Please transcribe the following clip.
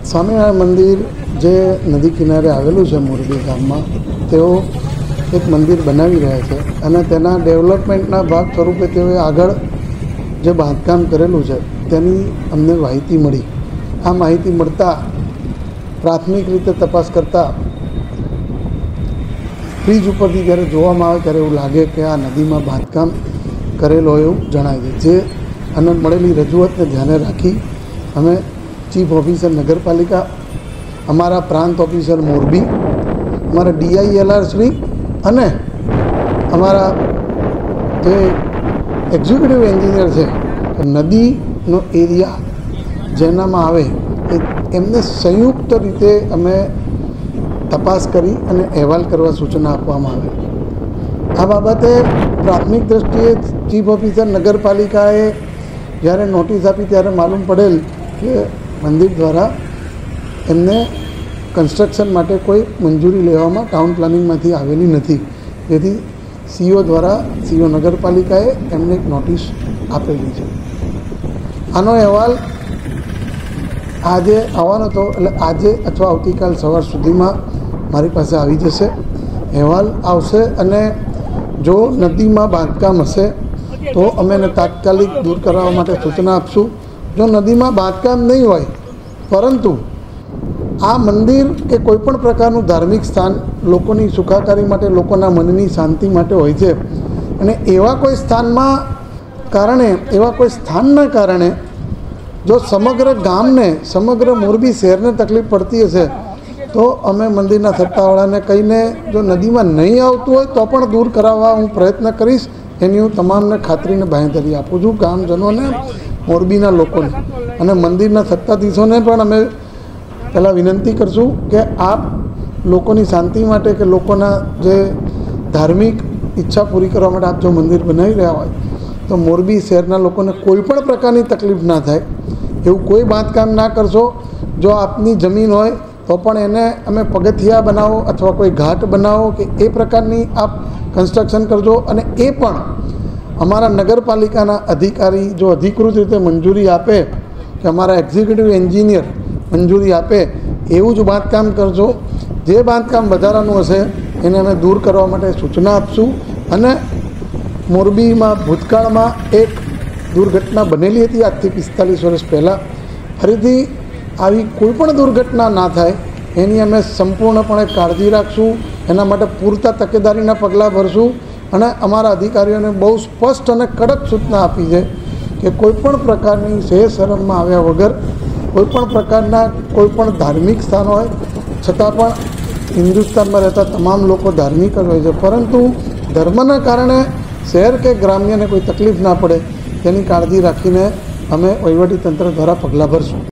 સ્વામિનારાયણ મંદિર જે નદી કિનારે આવેલું છે મોરબી ગામમાં, તેઓ એક મંદિર બનાવી રહ્યા છે અને તેના ડેવલપમેન્ટના ભાગ સ્વરૂપે તેઓએ આગળ જે બાંધકામ કરેલું છે તેની અમને માહિતી મળી. આ માહિતી મળતા પ્રાથમિક રીતે તપાસ કરતાં બ્રિજ ઉપરથી જ્યારે જોવામાં આવે ત્યારે એવું લાગે કે આ નદીમાં બાંધકામ કરેલો હોય એવું જણાય છે. જે અને મળેલી રજૂઆતને ધ્યાને રાખી અમે ચીફ ઓફિસર નગરપાલિકા, અમારા પ્રાંત ઓફિસર મોરબી, અમારા DILR શ્રી અને અમારા જે એક્ઝિક્યુટિવ એન્જિનિયર છે, નદીનો એરિયા જેનામાં આવે એમને સંયુક્ત રીતે અમે તપાસ કરી અને અહેવાલ કરવા સૂચના આપવામાં આવે. આ બાબતે પ્રાથમિક દ્રષ્ટિએ ચીફ ઓફિસર નગરપાલિકાએ જ્યારે નોટિસ આપી ત્યારે માલુમ પડેલ કે મંદિર દ્વારા એમને કન્સ્ટ્રક્શન માટે કોઈ મંજૂરી લેવામાં ટાઉન પ્લાનિંગમાંથી આવેલી નથી. જેથી CO દ્વારા CO નગરપાલિકાએ એમને એક નોટિસ આપેલી છે. આનો અહેવાલ આજે આવવાનો હતો, એટલે આજે અથવા આવતીકાલ સવાર સુધીમાં મારી પાસે આવી જશે. અહેવાલ આવશે અને જો નદીમાં બાંધકામ હશે તો અમે એને તાત્કાલિક દૂર કરવા માટે સૂચના આપશું. જો નદીમાં બાંધકામ નહીં હોય પરંતુ આ મંદિર કે કોઈપણ પ્રકારનું ધાર્મિક સ્થાન લોકોની સુખાકારી માટે, લોકોના મનની શાંતિ માટે હોય છે અને એવા કોઈ સ્થાનના કારણે જો સમગ્ર ગામને, સમગ્ર મોરબી શહેરને તકલીફ પડતી હશે તો અમે મંદિરના સત્તાવાળાને કહીને જો નદીમાં નહીં આવતું હોય તો પણ દૂર કરાવવા હું પ્રયત્ન કરીશ. એની હું તમામને ખાતરીને બાંહેધરી આપું છું, ગામજનોને, મોરબીના લોકોને અને મંદિરના સત્તાધીશોને પણ અમે પહેલાં વિનંતી કરશું કે આપ લોકોની શાંતિ માટે કે લોકોના જે ધાર્મિક ઈચ્છા પૂરી કરવા માટે આપ જો મંદિર બનાવી રહ્યા હોય તો મોરબી શહેરના લોકોને કોઈ પણ પ્રકારની તકલીફ ના થાય એવું કોઈ બાંધકામ ના કરશો. જો આપની જમીન હોય તો પણ એને અમે પગથિયા બનાવો અથવા કોઈ ઘાટ બનાવો કે એ પ્રકારની આપ કન્સ્ટ્રક્શન કરજો. અને એ પણ અમારા નગરપાલિકાના અધિકારી જો અધિકૃત રીતે મંજૂરી આપે કે અમારા એક્ઝિક્યુટિવ એન્જિનિયર મંજૂરી આપે એવું જ બાંધકામ કરજો. જે બાંધકામ વધારાનું હશે એને અમે દૂર કરવા માટે સૂચના આપશું. અને મોરબીમાં ભૂતકાળમાં એક દુર્ઘટના બનેલી હતી આજથી 45 વર્ષ પહેલાં. ફરીથી આવી કોઈપણ દુર્ઘટના ના થાય એની અમે સંપૂર્ણપણે કાળજી રાખશું. એના માટે પૂરતા તકેદારીના પગલાં ભરશું અને અમારા અધિકારીઓને બહુ સ્પષ્ટ અને કડક સૂચના આપી છે કે કોઈપણ પ્રકારની શરમમાં આવ્યા વગર કોઈપણ પ્રકારના કોઈપણ ધાર્મિક સ્થાન હોય છતાં પણ હિન્દુસ્તાનમાં રહેતા તમામ લોકો ધાર્મિક જ હોય છે, પરંતુ ધર્મના કારણે શહેર કે ગ્રામ્યને કોઈ તકલીફ ના પડે તેની કાળજી રાખીને અમે વહીવટીતંત્ર દ્વારા પગલાં ભરશું.